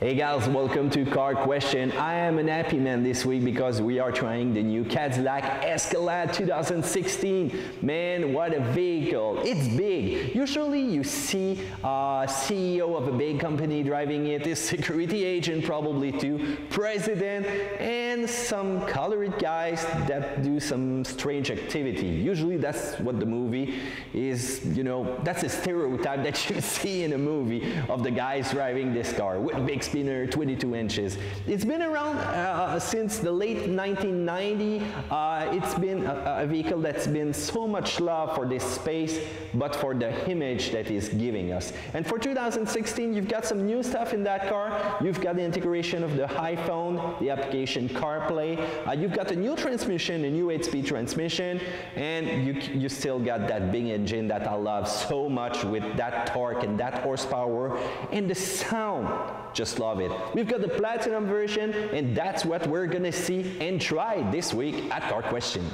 Hey guys, welcome to Car Question. I am an happy man this week because we are trying the new Cadillac Escalade 2016. Man, what a vehicle. It's big. Usually you see a CEO of a big company driving it, a security agent probably too, president, and some colored guys that do some strange activity. Usually that's what the movie is, you know, that's a stereotype that you see in a movie of the guys driving this car with big spinner, 22 inches. It's been around since the late 1990s. It's been a vehicle that's been so much love for this space, but for the image that it's giving us. And for 2016, you've got some new stuff in that car. You've got the integration of the iPhone, the application CarPlay. You've got a new transmission, a new 8-speed transmission, and you still got that big engine that I love so much with that torque and that horsepower and the sound. Just love it. We've got the platinum version, and that's what we're gonna see and try this week at Car Question.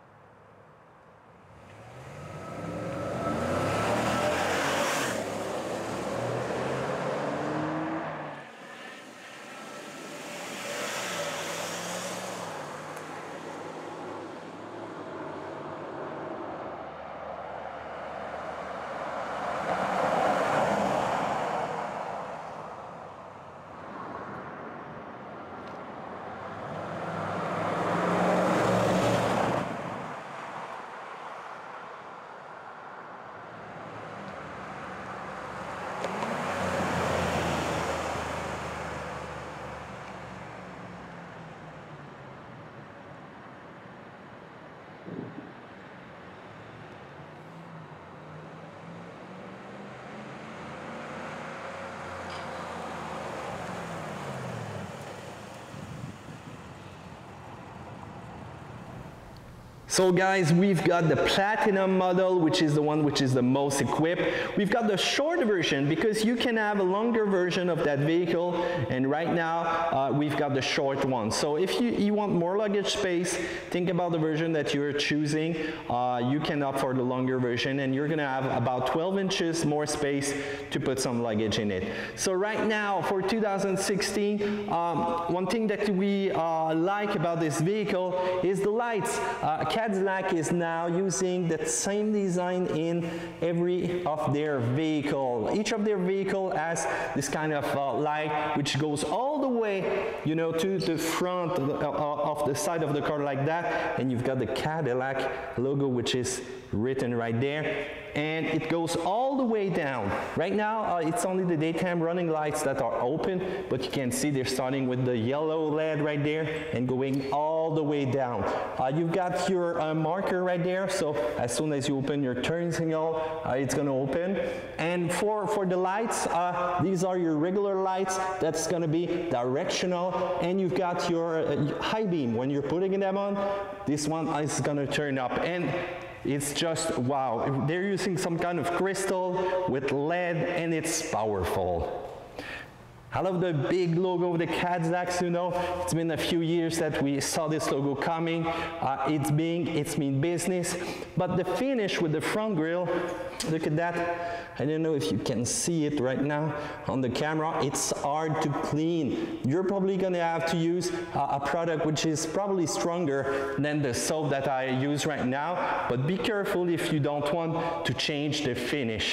So guys, we've got the platinum model, which is the one which is the most equipped. We've got the short version because you can have a longer version of that vehicle, and right now we've got the short one. So if you want more luggage space, think about the version that you're choosing. You can opt for the longer version, and you're gonna have about 12 inches more space to put some luggage in it. So right now for 2016, one thing that we like about this vehicle is the lights. Cadillac is now using that same design in every of their vehicle. Each of their vehicle has this kind of light which goes all the way, you know, to the front of the side of the car like that, and you've got the Cadillac logo which is written right there, and it goes all the way down. Right now it's only the daytime running lights that are open, but you can see they're starting with the yellow LED right there and going all the way down. You've got your marker right there, so as soon as you open your turn signal, it's going to open. And for the lights, these are your regular lights. That's going to be directional, and you've got your high beam. When you're putting them on, this one is going to turn up, and it's just wow. They're using some kind of crystal with LED, and it's powerful. I love the big logo of the Cadillacs, you know. It's been a few years that we saw this logo coming. It's been business. But the finish with the front grille, look at that. I don't know if you can see it right now on the camera. It's hard to clean. You're probably gonna have to use a product which is probably stronger than the soap that I use right now. But be careful if you don't want to change the finish.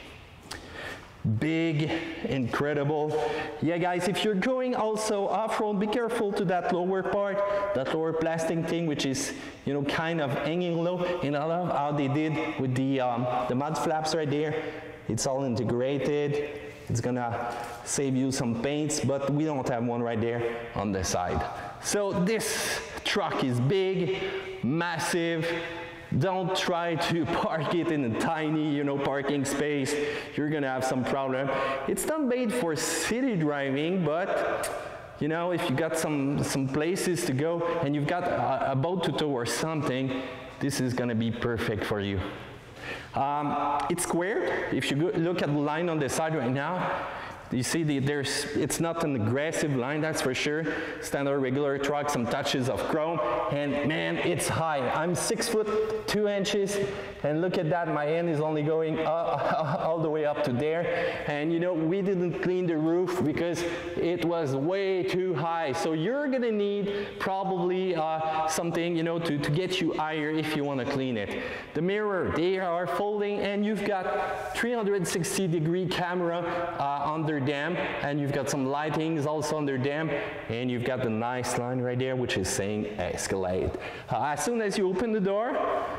Big, incredible. Yeah guys, if you're going also off-road, be careful to that lower part, that lower plastic thing which is, you know, kind of hanging low. And I love how they did with the mud flaps right there. It's all integrated. It's gonna save you some paints, but we don't have one right there on the side. So this truck is big, massive. Don't try to park it in a tiny, you know, parking space. You're gonna have some problem. It's not made for city driving, but you know, if you got some places to go and you've got a boat to tow or something, this is gonna be perfect for you. It's squared. If you look at the line on the side right now, You see, it's not an aggressive line, that's for sure. Standard regular truck, some touches of chrome, and man, it's high. I'm 6'2", and look at that, my hand is only going all the way up to there. And you know, we didn't clean the roof because it was way too high. So you're gonna need probably something, you know, to get you higher if you want to clean it. The mirror, they are folding, and you've got 360-degree camera under them, and you've got some lightings also under them, and you've got the nice line right there which is saying Escalade. As soon as you open the door,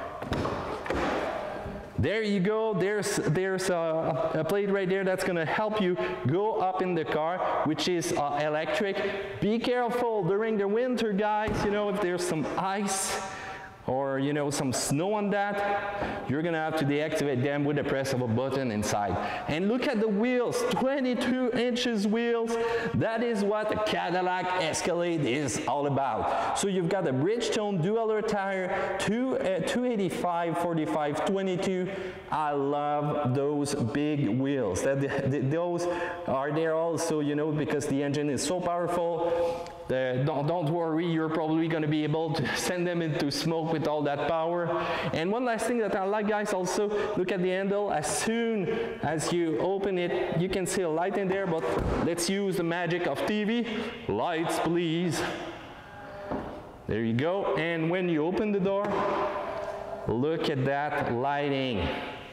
there you go, there's a plate right there that's going to help you go up in the car, which is electric. Be careful during the winter, guys, you know, if there's some ice or, you know, some snow on that, you're gonna have to deactivate them with the press of a button inside. And look at the wheels, 22 inches wheels. That is what the Cadillac Escalade is all about. So you've got a Bridgestone dual tire, 285, 45, 22. I love those big wheels. Those are there also, you know, because the engine is so powerful. Don't worry, you're probably going to be able to send them into smoke with all that power. And one last thing that I like, guys, also look at the handle. As soon as you open it, you can see a light in there, but let's use the magic of TV. Lights, please. There you go. And when you open the door, look at that lighting.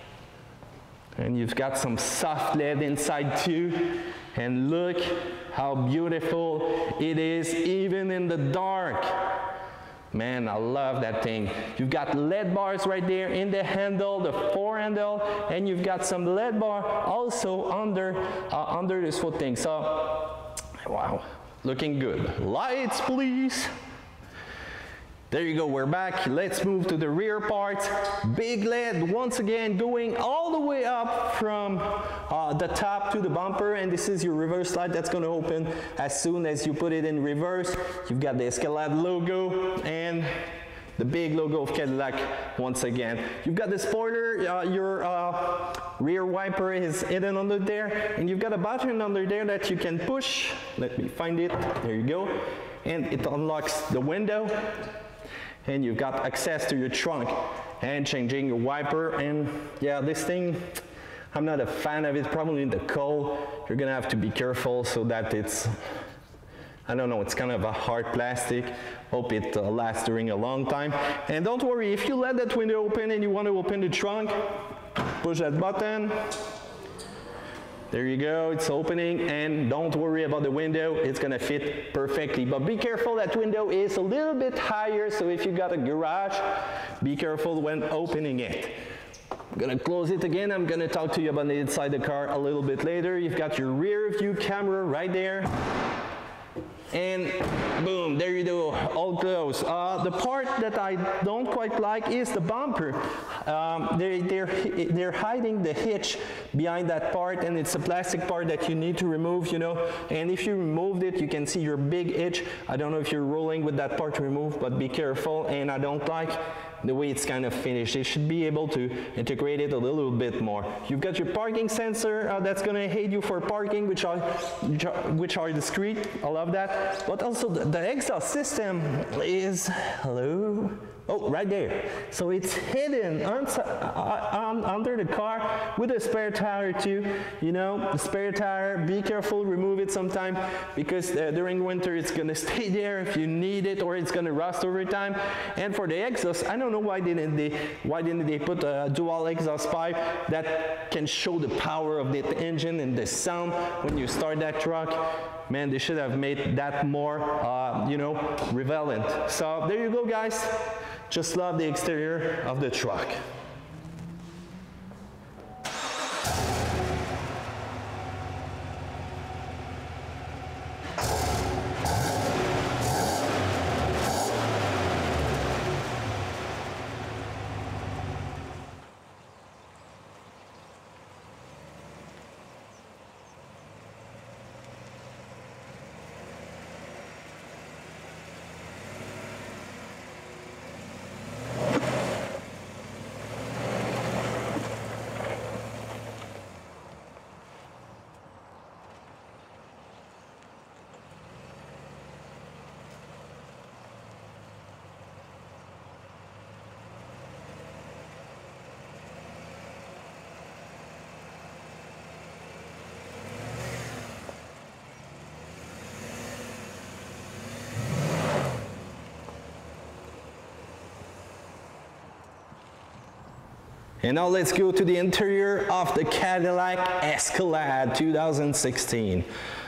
And you've got some soft LED inside too. And look how beautiful it is, even in the dark. Man, I love that thing. You've got LED bars right there in the handle, the fore handle, and you've got some LED bar also under this footing. So, wow, looking good. Lights, please. There you go, we're back. Let's move to the rear part. Big LED, once again, going all the way up from the top to the bumper, and this is your reverse light that's gonna open as soon as you put it in reverse. You've got the Escalade logo and the big logo of Cadillac once again. You've got the spoiler, your rear wiper is hidden under there, and you've got a button under there that you can push. Let me find it, there you go. And it unlocks the window. And you've got access to your trunk and changing your wiper. And yeah, this thing, I'm not a fan of it. Probably in the cold, you're gonna have to be careful so that it's, I don't know, it's kind of a hard plastic. Hope it lasts during a long time. And don't worry, if you let that window open and you want to open the trunk, push that button. There you go, it's opening, and don't worry about the window, it's gonna fit perfectly. But be careful, that window is a little bit higher, so if you got a garage, be careful when opening it. I'm gonna close it again. I'm gonna talk to you about the inside of the car a little bit later. You've got your rear view camera right there. And boom, there you go, all close. The part that I don't quite like is the bumper. They're hiding the hitch behind that part, and it's a plastic part that you need to remove, you know. And if you removed it, you can see your big hitch. I don't know if you're rolling with that part removed, but be careful. And I don't like the way it's kind of finished. They should be able to integrate it a little bit more. You've got your parking sensor that's going to aid you for parking, which are discreet. I love that. But also the exhaust system is, hello? Oh, right there. So it's hidden under the car with a spare tire too. You know, the spare tire, be careful, remove it sometime, because during winter it's gonna stay there if you need it, or it's gonna rust over time. And for the exhaust, I don't know why didn't they put a dual exhaust pipe that can show the power of the engine and the sound when you start that truck. Man, they should have made that more, you know, relevant. So there you go, guys. Just love the exterior of the truck. And now let's go to the interior of the Cadillac Escalade 2016.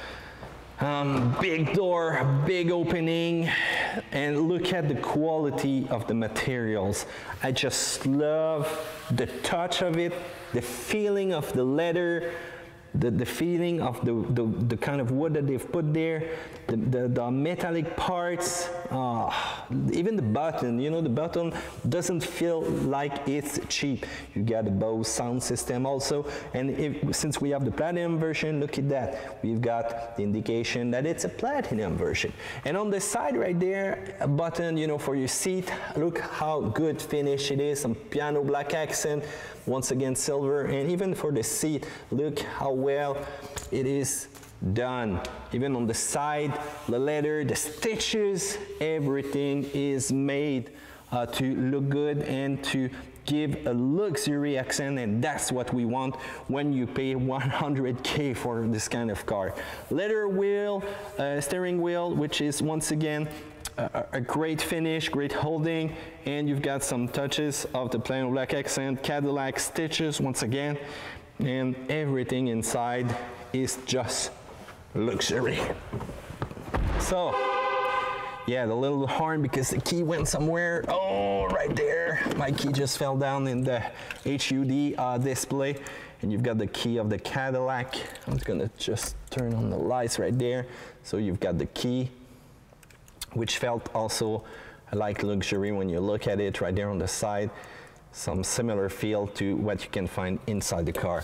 Big door, big opening, and look at the quality of the materials. I just love the touch of it, the feeling of the leather, the feeling of the kind of wood that they've put there, the metallic parts, even the button, you know, the button doesn't feel like it's cheap. You got a Bose sound system also, and since we have the platinum version, look at that. We've got the indication that it's a platinum version. And on the side right there, a button, you know, for your seat. Look how good finish it is, some piano black accent, once again silver, and even for the seat, look how well it is done. Even on the side, the leather, the stitches, everything is made to look good and to give a luxury accent, and that's what we want when you pay 100K for this kind of car. Leather wheel, steering wheel, which is once again a great finish, great holding, and you've got some touches of the plain black accent, Cadillac stitches once again, and everything inside is just luxury. So yeah, the little horn because the key went somewhere. Oh, right there, my key just fell down in the HUD display, and you've got the key of the Cadillac. I'm gonna just turn on the lights right there, so you've got the key, which felt also like luxury when you look at it right there on the side. Some similar feel to what you can find inside the car.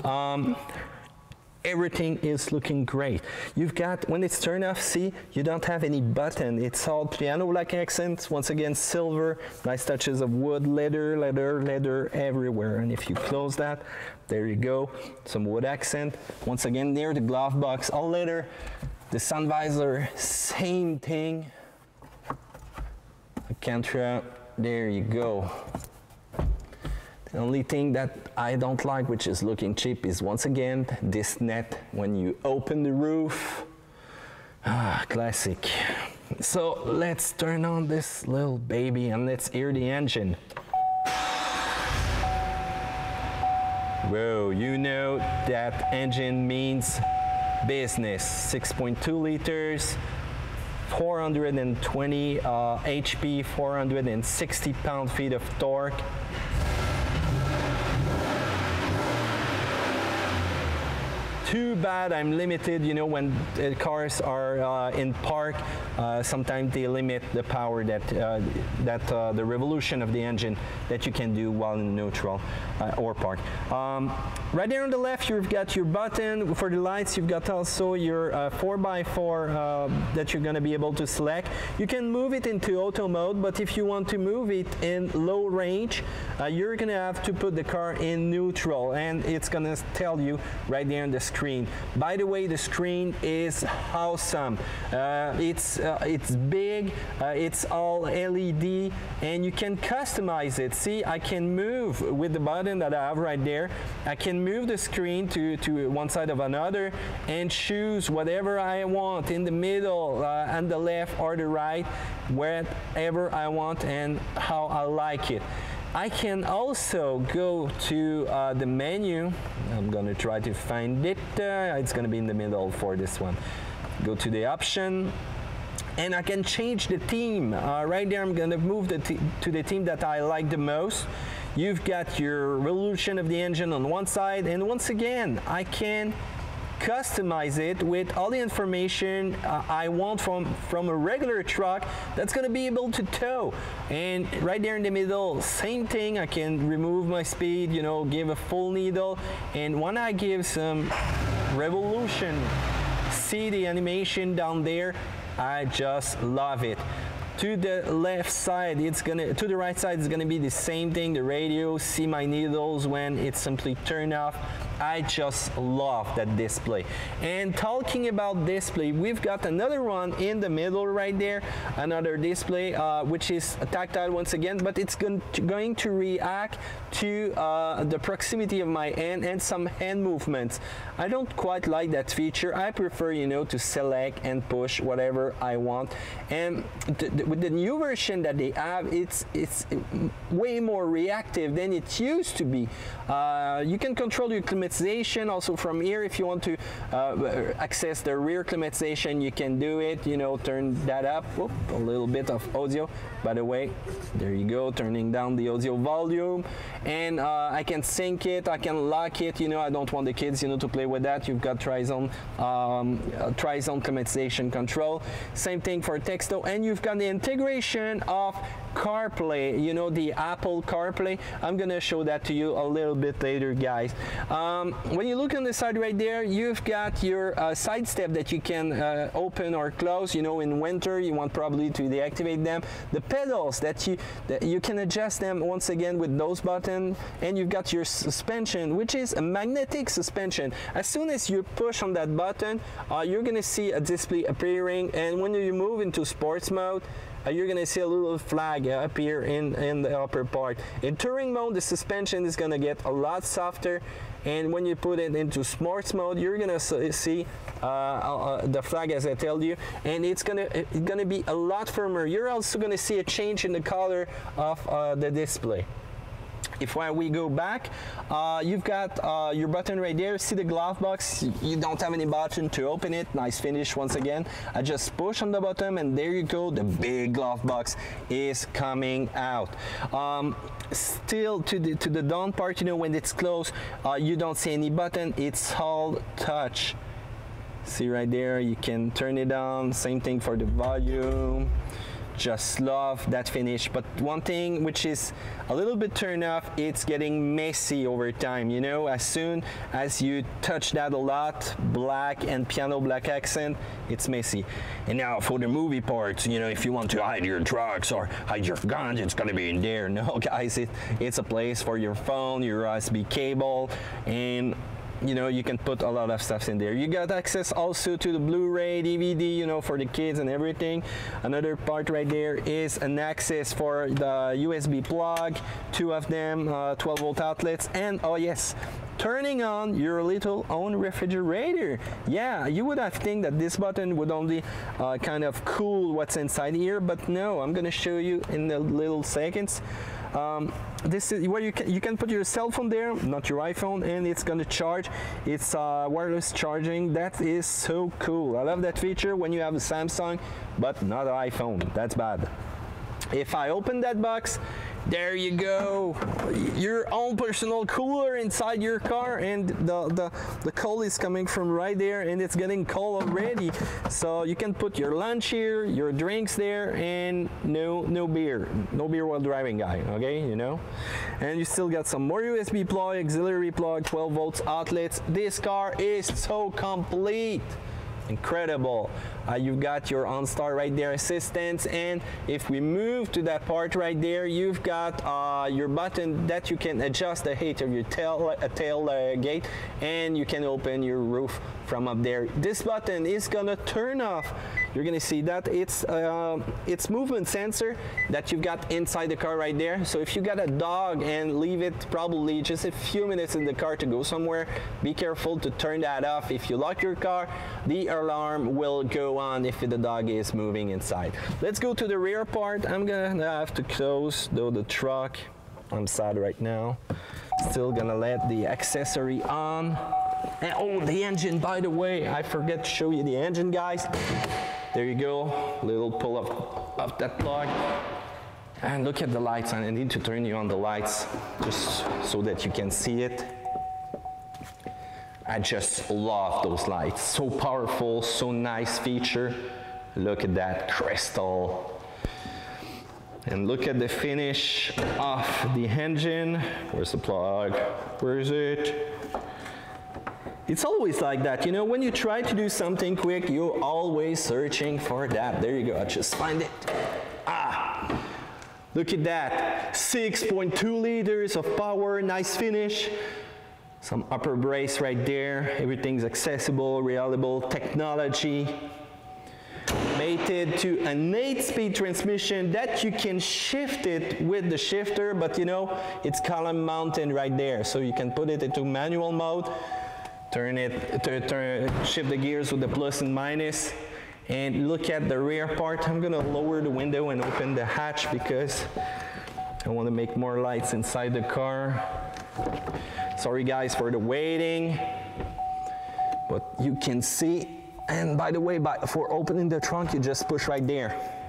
Everything is looking great. You've got, when it's turned off, see, you don't have any button. It's all piano black accents, once again silver, nice touches of wood, leather, leather, leather everywhere. And if you close that, there you go, some wood accent. Once again, near the glove box, all leather. The sun visor, same thing. Alcantara, there you go. The only thing that I don't like, which is looking cheap, is once again this net when you open the roof. Classic. So let's turn on this little baby and let's hear the engine. Whoa, you know that engine means business. 6.2 liters. 420 HP, 460 pound-feet of torque. Too bad I'm limited, you know, when the cars are in park, sometimes they limit the power that, the revolution of the engine that you can do while in neutral or park. Right there on the left, you've got your button for the lights. You've got also your 4x4 that you're going to be able to select. You can move it into auto mode, but if you want to move it in low range, you're going to have to put the car in neutral, and it's going to tell you right there on the screen. By the way, the screen is awesome. It's big, it's all LED, and you can customize it. See, I can move with the button that I have right there. I can move the screen to one side of another and choose whatever I want in the middle, and the left or the right, wherever I want and how I like it. I can also go to the menu. I'm going to try to find it. It's going to be in the middle for this one. Go to the option, and I can change the theme. Right there, I'm going to move to the theme that I like the most. You've got your revolution of the engine on one side, and once again, I can customize it with all the information I want from a regular truck that's going to be able to tow. And right there in the middle, same thing. I can remove my speed, you know, give a full needle, and when I give some revolution, see the animation down there, I just love it. To the left side, to the right side, it's gonna be the same thing. The radio, see my needles when it's simply turned off. I just love that display. And talking about display, we've got another one in the middle right there, another display which is tactile once again, but it's going to react to the proximity of my hand and some hand movements. I don't quite like that feature. I prefer, you know, to select and push whatever I want. And with the new version that they have, it's way more reactive than it used to be. You can control your climatization also from here. If you want to access the rear climatization, you can do it, you know, turn that up. Whoop, a little bit of audio, by the way. There you go, turning down the audio volume. And I can sync it, I can lock it, you know, I don't want the kids, you know, to play with that. You've got tri-zone climatization control. Same thing for Texto, and you've got the integration of CarPlay, you know, the Apple CarPlay. I'm gonna show that to you a little bit later, guys. When you look on the side right there, you've got your side step that you can open or close. You know, in winter you want probably to deactivate them. The pedals that you can adjust them once again with those buttons, and you've got your suspension, which is a magnetic suspension. As soon as you push on that button, you're gonna see a display appearing, and when you move into sports mode, you're gonna see a little flag appear in the upper part. In touring mode, the suspension is gonna get a lot softer, and when you put it into sports mode, you're gonna see the flag, as I told you, and it's gonna be a lot firmer. You're also gonna see a change in the color of the display. If we go back, you've got your button right there. See the glove box? You don't have any button to open it. Nice finish once again. I just push on the button, and there you go. The big glove box is coming out. Still to the down part, you know, when it's closed, you don't see any button. It's all touch. See right there, you can turn it on. Same thing for the volume. Just love that finish. But one thing which is a little bit turned off, it's getting messy over time, you know. As soon as you touch that a lot, black and piano black accent, it's messy. And now for the movie parts, you know, if you want to hide your drugs or hide your guns, it's gonna be in there. No, guys, it's a place for your phone, your USB cable, and you know, you can put a lot of stuff in there. You got access also to the Blu-ray, DVD, you know, for the kids and everything. Another part right there is an access for the USB plug, two of them, 12-volt outlets, and oh yes, turning on your little own refrigerator. Yeah, you would have think that this button would only kind of cool what's inside here, but no, I'm gonna show you in a little seconds. This is where you can put your cell phone there, not your iPhone, and it's gonna charge. It's wireless charging. That is so cool. I love that feature when you have a Samsung, but not an iPhone. That's bad. If I open that box, there you go, your own personal cooler inside your car, and the cold is coming from right there, and it's getting cold already. So you can put your lunch here, your drinks there, and no beer while driving, guy. Okay, you know. And you still got some more USB plug, auxiliary plug, 12 volts outlets. This car is so complete. Incredible. You've got your OnStar right there, assistance, and if we move to that part right there, you've got your button that you can adjust the height of your tail gate, and you can open your roof from up there. This button is gonna turn off. You're gonna see that it's movement sensor that you've got inside the car right there. So if you got a dog and leave it probably just a few minutes in the car to go somewhere, be careful to turn that off. If you lock your car, the alarm will go on if the dog is moving inside. Let's go to the rear part. I'm gonna have to close though the truck. I'm sad right now. Still gonna let the accessory on. And oh, the engine, by the way, I forget to show you the engine, guys. There you go, little pull of that plug. And look at the lights, and I need to turn you on the lights just so that you can see it. I just love those lights, so powerful, so nice feature. Look at that crystal. And look at the finish of the engine. Where's the plug? Where is it? It's always like that, you know, when you try to do something quick, you're always searching for that. There you go, I just find it. Ah, look at that, 6.2 liters of power, nice finish. Some upper brace right there. Everything's accessible, reliable technology. Mated to an 8-speed transmission that you can shift it with the shifter, but you know, it's column mounted right there. So you can put it into manual mode, shift the gears with the plus and minus. And look at the rear part. I'm gonna lower the window and open the hatch because I want to make more lights inside the car. Sorry guys for the waiting, but you can see. And by the way, for opening the trunk, you just push right there.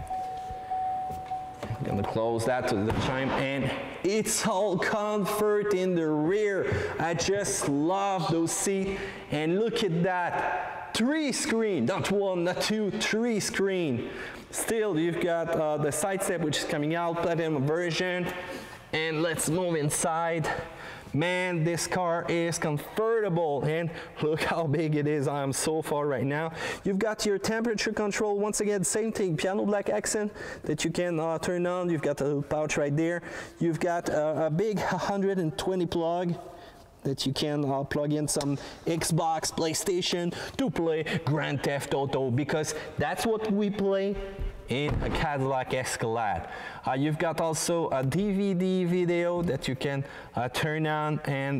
I'm gonna close that to the chime, and it's all comfort in the rear. I just love those seats, and look at that. 3 screen, not 1, not 2, 3 screen. Still, you've got the side step, which is coming out, platinum version. And let's move inside. Man, this car is comfortable, and look how big it is. I am so far right now. You've got your temperature control. Once again, same thing, piano black accent that you can turn on. You've got a little pouch right there. You've got a big 120 plug that you can plug in some Xbox, PlayStation to play Grand Theft Auto, because that's what we play in a Cadillac Escalade. You've got also a DVD video that you can turn on and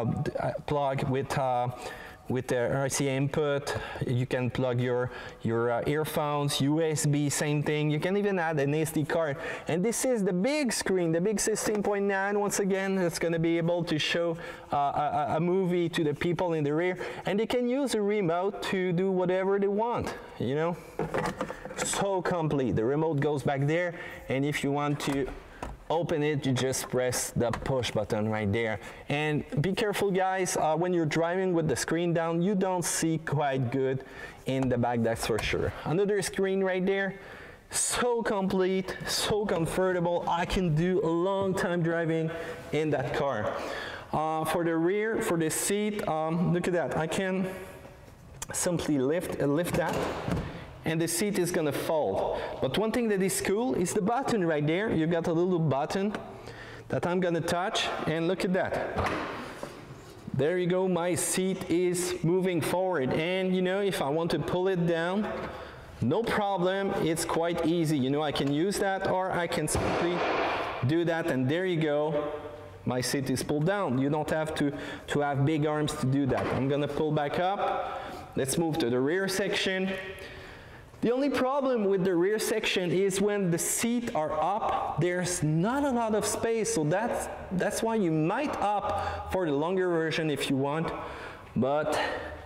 plug with the RCA input. You can plug your earphones, USB, same thing. You can even add an SD card. And this is the big screen, the big 16.9. Once again, it's going to be able to show a movie to the people in the rear. And they can use a remote to do whatever they want, you know. So complete. The remote goes back there, and if you want to open it, you just press the push button right there. And be careful guys, when you're driving with the screen down, you don't see quite good in the back, that's for sure. Another screen right there, so complete, so comfortable. I can do a long time driving in that car. For the rear, for the seat, look at that. I can simply lift that, and the seat is gonna fold. But one thing that is cool is the button right there. You've got a little button that I'm gonna touch, and look at that. There you go, my seat is moving forward. And you know, if I want to pull it down, no problem, it's quite easy. You know, I can use that, or I can simply do that, and there you go. My seat is pulled down. You don't have to have big arms to do that. I'm gonna pull back up. Let's move to the rear section. The only problem with the rear section is when the seats are up, there's not a lot of space, so that's why you might opt for the longer version if you want, but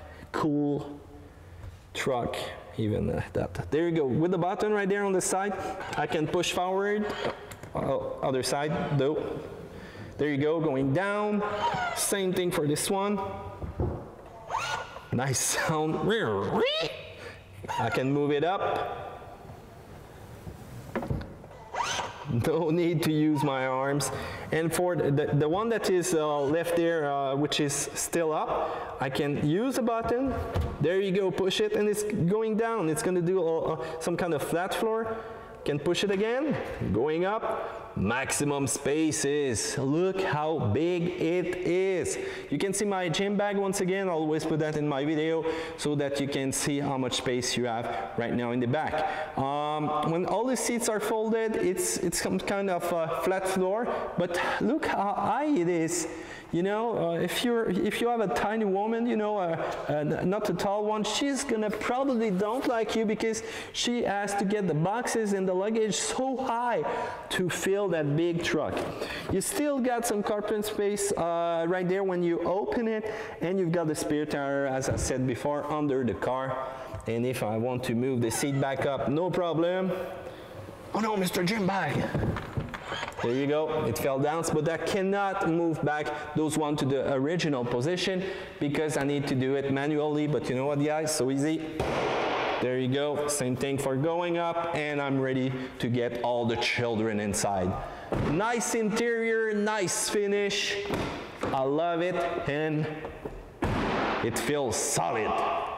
cool truck, even that. There you go, with the button right there on the side, I can push forward, other side, though. There you go, going down, same thing for this one. Nice sound. I can move it up. No need to use my arms. And for the one that is left there, which is still up, I can use a button. There you go, push it, and it's going down. It's going to do some kind of flat floor. Can push it again, going up, maximum spaces. Look how big it is. You can see my gym bag once again. I'll always put that in my video so that you can see how much space you have right now in the back. When all the seats are folded, it's some kind of flat floor, but look how high it is. You know, if you have a tiny woman, you know, not a tall one, she's gonna probably don't like you because she has to get the boxes and the luggage so high to fill that big truck. You still got some carpet space right there when you open it, and you've got the spare tire, as I said before, under the car. And if I want to move the seat back up, no problem. Oh no, Mr. Gym Bag. There you go, it fell down, but I cannot move back those one to the original position because I need to do it manually, but you know what guys, so easy. There you go, same thing for going up, and I'm ready to get all the children inside. Nice interior, nice finish, I love it, and it feels solid.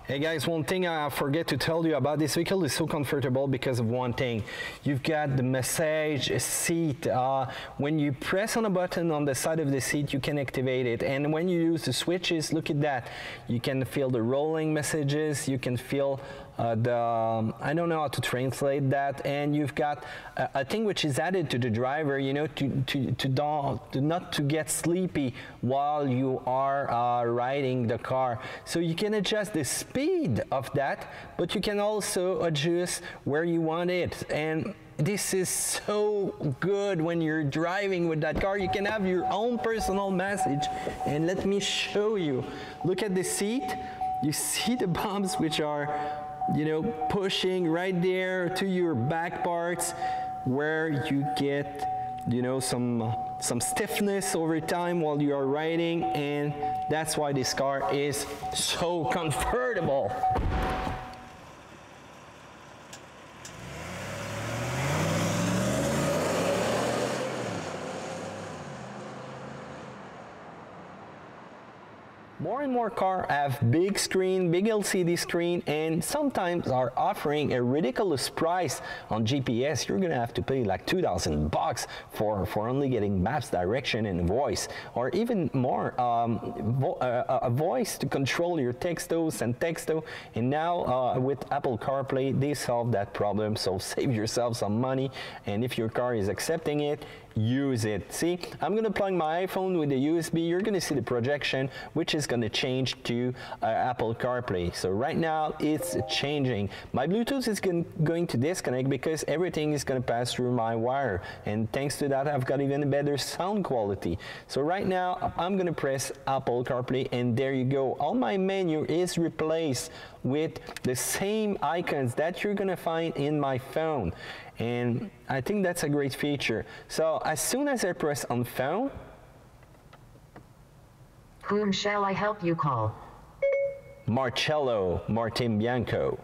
Hey guys, one thing I forget to tell you about this vehicle is so comfortable because of one thing. You've got the massage seat. When you press on a button on the side of the seat, you can activate it. And when you use the switches, look at that. You can feel the rolling messages. You can feel I don't know how to translate that. And you've got a thing which is added to the driver, you know, not to get sleepy while you are riding the car. So you can adjust the speed of that, but you can also adjust where you want it. And this is so good when you're driving with that car. You can have your own personal message. And let me show you. Look at the seat. You see the bumps which are, you know, pushing right there to your back parts where you get, you know, some stiffness over time while you are riding, and that's why this car is so comfortable. More and more cars have big screen, big LCD screen, and sometimes are offering a ridiculous price on GPS. You're gonna have to pay like $2,000 for only getting maps, direction, and voice, or even more, a voice to control your textos and texto. And now with Apple CarPlay, they solve that problem. So save yourself some money, and if your car is accepting it, use it. See, I'm gonna plug my iPhone with the USB. You're gonna see the projection, which is gonna change to Apple CarPlay. So right now it's changing. My Bluetooth is going to disconnect because everything is gonna pass through my wire, and thanks to that I've got even better sound quality. So right now I'm gonna press Apple CarPlay, and there you go. All my menu is replaced with the same icons that you're gonna find in my phone. And I think that's a great feature. So as soon as I press on phone, whom shall I help you call? Marcello Martin Bianco.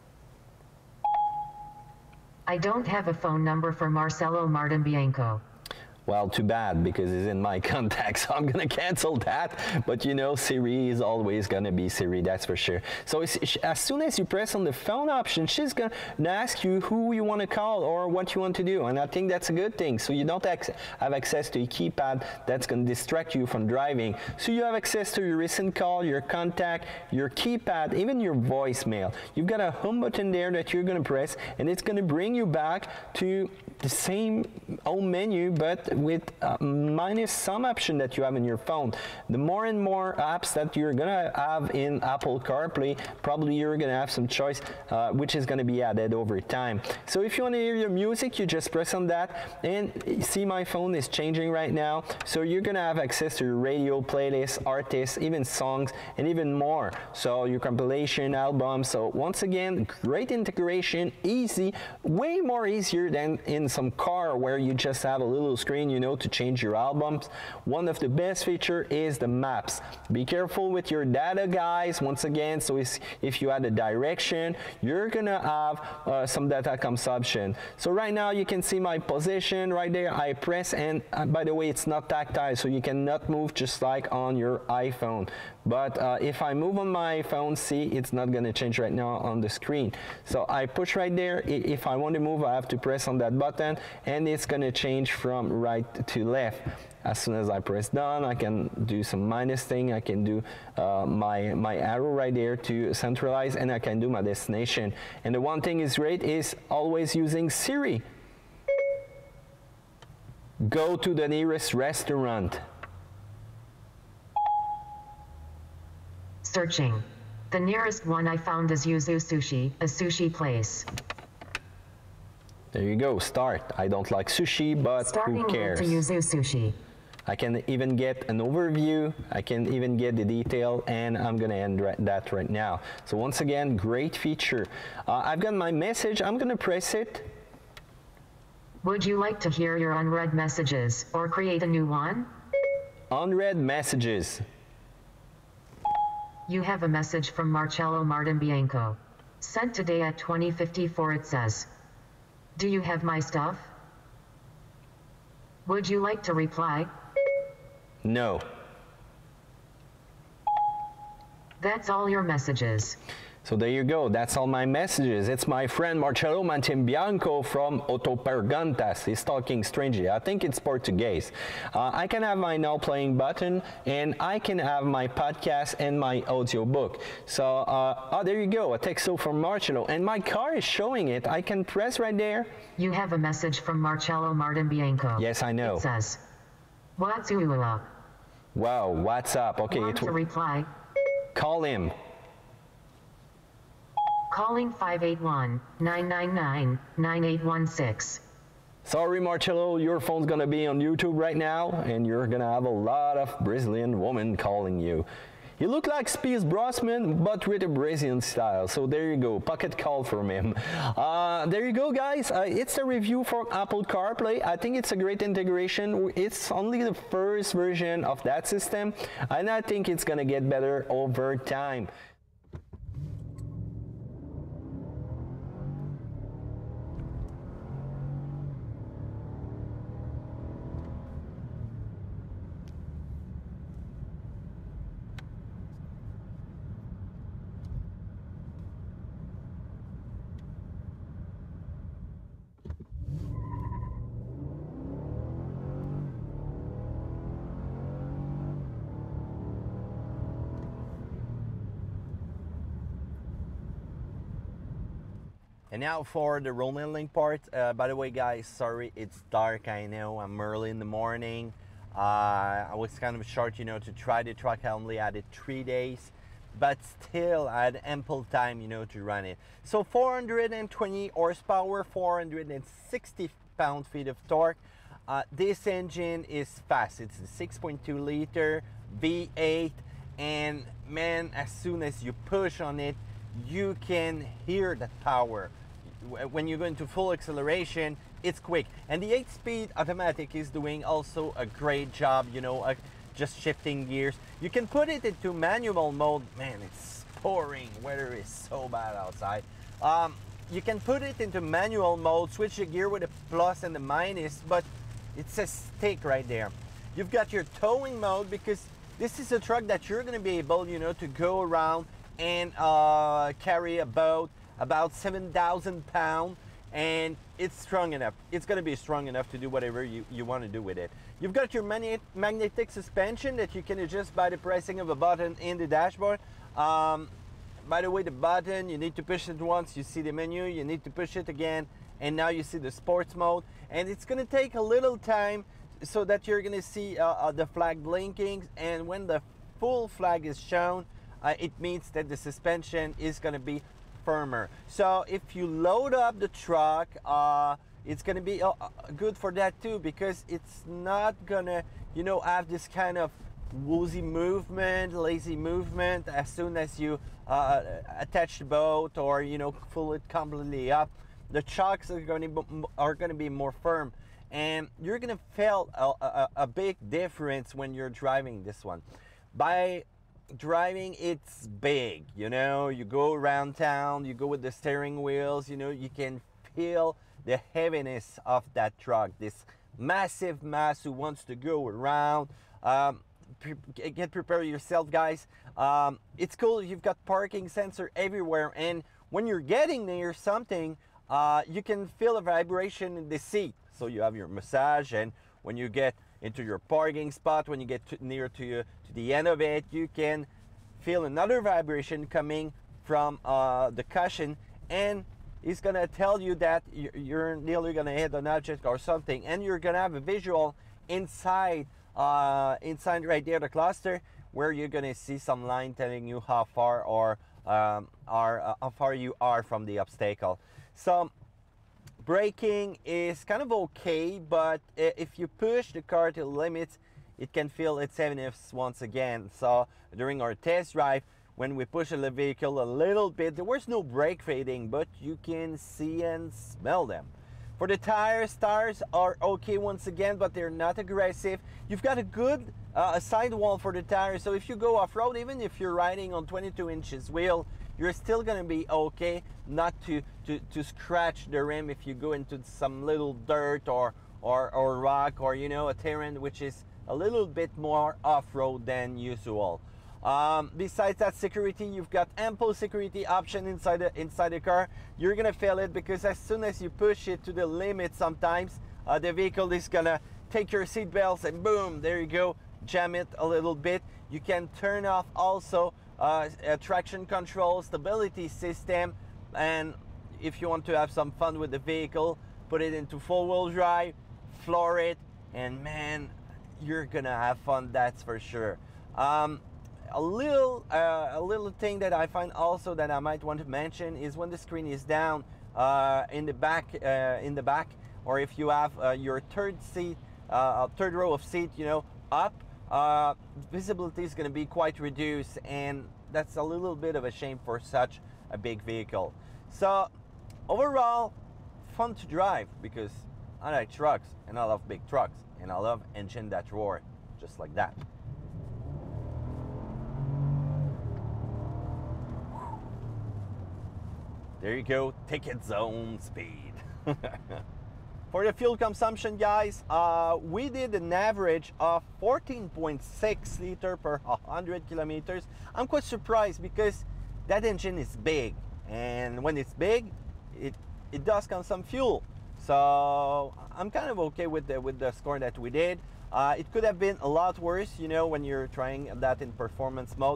I don't have a phone number for Marcello Martin Bianco. Well, too bad, because it's in my contacts, so I'm gonna cancel that. But you know, Siri is always gonna be Siri, that's for sure. So as soon as you press on the phone option, she's gonna ask you who you want to call or what you want to do. And I think that's a good thing. So you don't have access to a keypad that's gonna distract you from driving. So you have access to your recent call, your contact, your keypad, even your voicemail. You've got a home button there that you're gonna press, and it's gonna bring you back to the same home menu, but with minus some option that you have in your phone. The more and more apps that you're gonna have in Apple CarPlay, probably you're gonna have some choice, which is gonna be added over time. So if you want to hear your music, you just press on that, and see my phone is changing right now. So you're gonna have access to your radio, playlists, artists, even songs, and even more. So your compilation albums. So once again, great integration, easy, way more easier than in some car where you just have a little screen, you know, to change your albums. One of the best feature is the maps. Be careful with your data, guys, once again. So if you add a direction, you're gonna have some data consumption. So right now you can see my position right there. I press, and by the way, it's not tactile, so you cannot move just like on your iPhone. But if I move on my phone, see, it's not gonna change right now on the screen. So I push right there. If I want to move, I have to press on that button, and it's gonna change from right to left. As soon as I press done, I can do some minus thing. I can do my arrow right there to centralize, and I can do my destination. And the one thing is great is always using Siri. Go to the nearest restaurant. Searching. The nearest one I found is Yuzu Sushi, a sushi place. There you go, start. I don't like sushi, but who cares? To Yuzu Sushi. I can even get an overview, I can even get the detail, and I'm gonna end that right now. So once again, great feature. I've got my message, I'm gonna press it. Would you like to hear your unread messages, or create a new one? Unread messages. You have a message from Marcello Martin Bianco. Sent today at 20:54. It says, do you have my stuff? Would you like to reply? No. That's all your messages. So there you go, that's all my messages. It's my friend Marcello Mantimbianco from Autoperguntas. He's talking strangely. I think it's Portuguese. I can have my now playing button, and I can have my podcast and my audio book. So, there you go, a texto from Marcello. And my car is showing it. I can press right there. You have a message from Marcello Martimbianco. Yes, I know. It says, "What's up?" Wow, what's up? Okay, Want to reply? Call him. Calling 581-999-9816. Sorry, Marcello, your phone's gonna be on YouTube right now, and you're gonna have a lot of Brazilian women calling you. You look like Spies Brosman, but with a Brazilian style. So there you go, pocket call from him. There you go, guys. It's a review for Apple CarPlay. I think it's a great integration. It's only the first version of that system, and I think it's gonna get better over time. And now for the roll handling part. By the way, guys, sorry it's dark, I know, I'm early in the morning. I was kind of short, you know, to try the truck. I only had it 3 days, but still I had ample time, you know, to run it. So 420 horsepower, 460 pound-feet of torque. This engine is fast. It's a 6.2 liter V8, and man, as soon as you push on it, you can hear that power. When you go into full acceleration, it's quick. And the 8-speed automatic is doing also a great job, you know, just shifting gears. You can put it into manual mode. Man, it's pouring. Weather is so bad outside. You can put it into manual mode, switch the gear with a plus and a minus, but it says stick right there. You've got your towing mode, because this is a truck that you're going to be able, you know, to go around and carry about 7,000 pounds, and it's strong enough. It's going to be strong enough to do whatever you want to do with it. You've got your magnetic suspension that you can adjust by the pressing of a button in the dashboard. By the way, the button, you need to push it once, you see the menu, you need to push it again, and now you see the sports mode. And it's going to take a little time so that you're going to see the flag blinking, and when the full flag is shown, it means that the suspension is going to be firmer. So if you load up the truck, it's going to be good for that too, because it's not going to, you know, have this kind of woozy movement, lazy movement as soon as you attach the boat or, you know, pull it completely up. The shocks are going to be more firm, and you're going to feel a big difference when you're driving this one. By driving, it's big, you know, you go around town, you go with the steering wheels, you know, you can feel the heaviness of that truck, this massive mass who wants to go around. Get prepared yourself, guys. It's cool. You've got parking sensor everywhere, and when you're getting near something, you can feel a vibration in the seat. So you have your massage, and when you get into your parking spot, when you get near to the end of it, you can feel another vibration coming from the cushion, and it's gonna tell you that you're nearly gonna hit an object or something, and you're gonna have a visual inside right there, the cluster, where you're gonna see some line telling you how far how far you are from the obstacle. So braking is kind of okay, but if you push the car to the limits, it can feel its heaviness once again. So during our test drive, when we push the vehicle a little bit, there was no brake fading, but you can see and smell them. For the tires are okay once again, but they're not aggressive. You've got a good sidewall for the tires, so if you go off-road, even if you're riding on 22 inches wheel, you're still gonna be okay not to scratch the rim if you go into some little dirt or rock, or, you know, a terrain which is a little bit more off-road than usual. Besides that security, you've got ample security option inside the car. You're gonna feel it because as soon as you push it to the limit, sometimes the vehicle is gonna take your seat belts and boom, there you go, jam it a little bit. You can turn off also traction control, stability system, and if you want to have some fun with the vehicle, put it into four-wheel drive, floor it, and man, you're gonna have fun, that's for sure. A little thing that I find also that I might want to mention is when the screen is down in the back, or if you have your third row of seat, you know, up, visibility is going to be quite reduced, and that's a little bit of a shame for such a big vehicle. So overall, fun to drive because I like trucks and I love big trucks and I love engine that roar just like that. There you go, ticket zone speed. For the fuel consumption, guys, we did an average of 14.6 liter per 100 kilometers. I'm quite surprised because that engine is big, and when it's big, it does consume fuel. So I'm kind of okay with the score that we did. It could have been a lot worse, you know, when you're trying that in performance mode.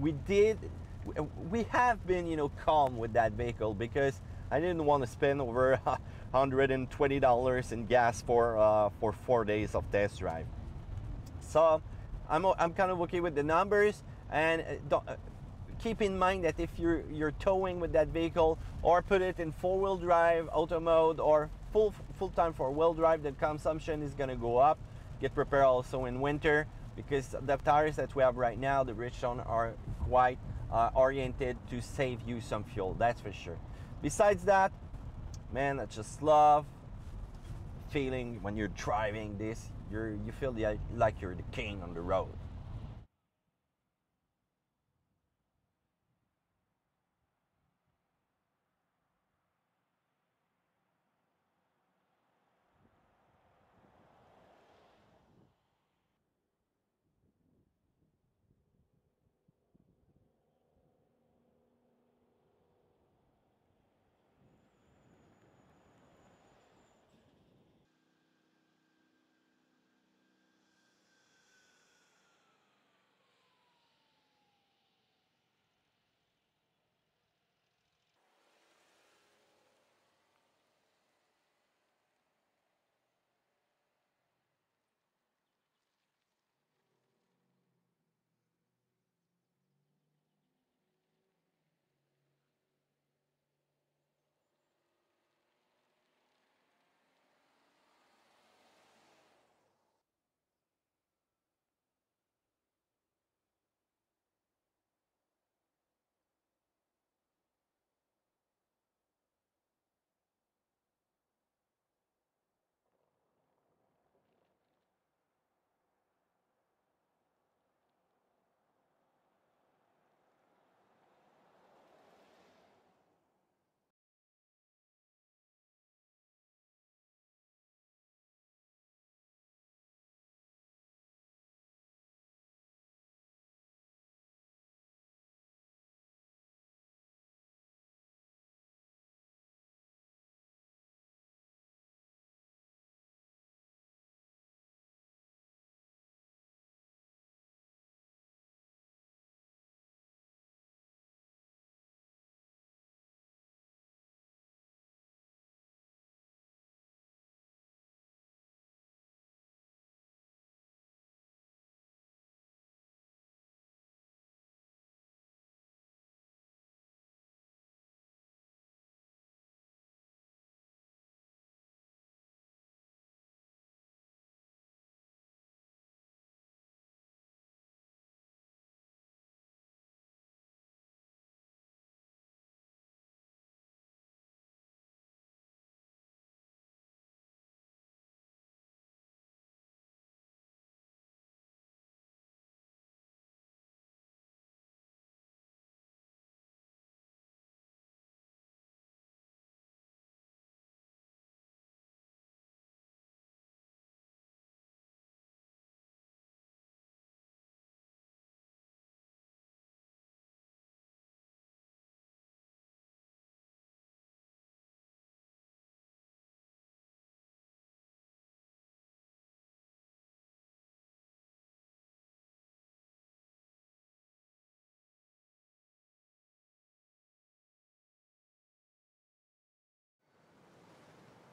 We have been, you know, calm with that vehicle because I didn't want to spend over $120 in gas for 4 days of test drive. So I'm kind of okay with the numbers, and keep in mind that if you're towing with that vehicle or put it in four-wheel drive, auto mode, or full time four-wheel drive, the consumption is going to go up. Get prepared also in winter because the tires that we have right now, the Bridgestone, are quite oriented to save you some fuel, that's for sure. Besides that, man, I just love feeling when you're driving this, you feel like you're the king on the road.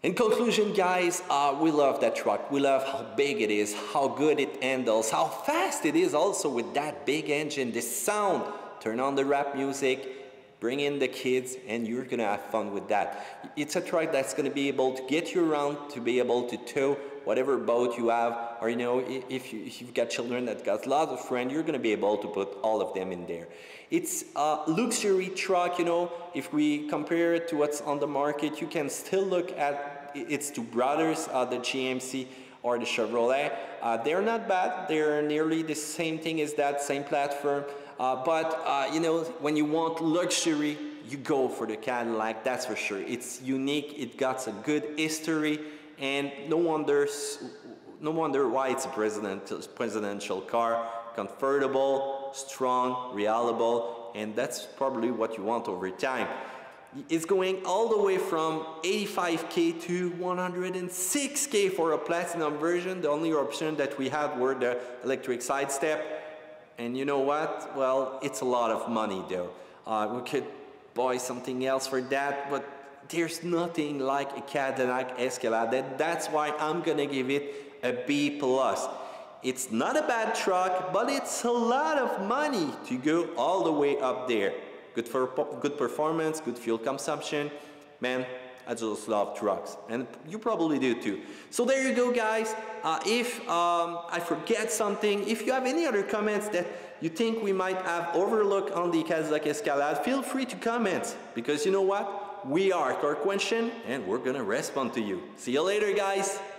In conclusion, guys, we love that truck. We love how big it is, how good it handles, how fast it is also with that big engine, the sound. Turn on the rap music, bring in the kids, and you're gonna have fun with that. It's a truck that's gonna be able to get you around, to be able to tow whatever boat you have, or you know, if you've got children that got lots of friends, you're gonna be able to put all of them in there. It's a luxury truck, you know. If we compare it to what's on the market, you can still look at its two brothers, the GMC or the Chevrolet. They're not bad. They're nearly the same thing as that, same platform. But you know, when you want luxury, you go for the Cadillac, that's for sure. It's unique, it got a good history, and no wonder why it's a presidential car. Comfortable, strong, reliable, and that's probably what you want over time. It's going all the way from 85K to 106K for a platinum version. The only option that we had were the electric side step. And you know what? Well, it's a lot of money though. We could buy something else for that, but there's nothing like a Cadillac Escalade. That's why I'm gonna give it a B+. It's not a bad truck, but it's a lot of money to go all the way up there. Good for good performance, good fuel consumption. Man, I just love trucks, and you probably do too. So there you go, guys. If I forget something, if you have any other comments that you think we might have overlooked on the Cadillac Escalade, feel free to comment, because you know what? We are Car Question, and we're gonna respond to you. See you later, guys.